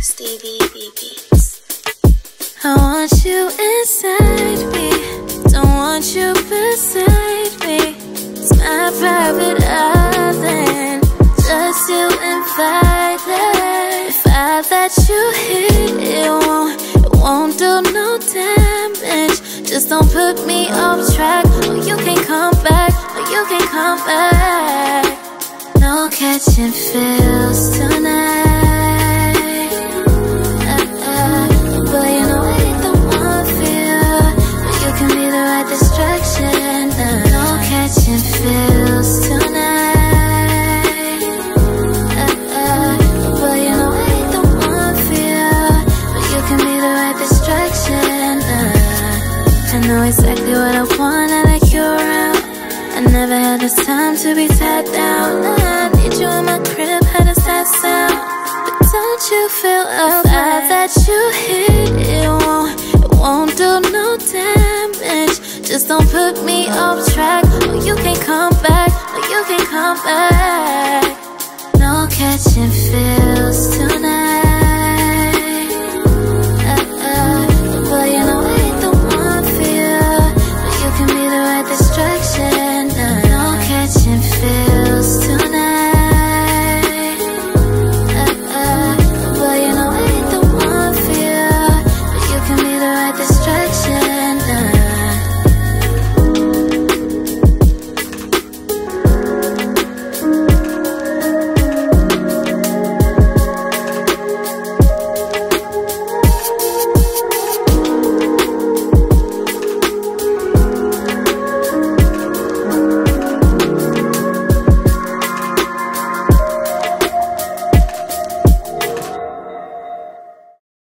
Stevie B Beats. I want you inside me, don't want you beside me. It's my private island, just you invited. If I let you hit, it won't do no damage. Just don't put me off track, or you can come back, or you can come back. No catching feels tonight. Boy, you know I ain't the one for you, but you can be the right distraction. No catching feels tonight. Boy, you know I ain't the one for you, but you can be the right distraction. I know exactly what I want, I like you around. I never had this time to be tied down. I need you in my crib, how does that sound? But don't you feel alive that you hit? It won't do no damage. Just don't put me off track, or you can come back, or you can come back. No catching feels tonight.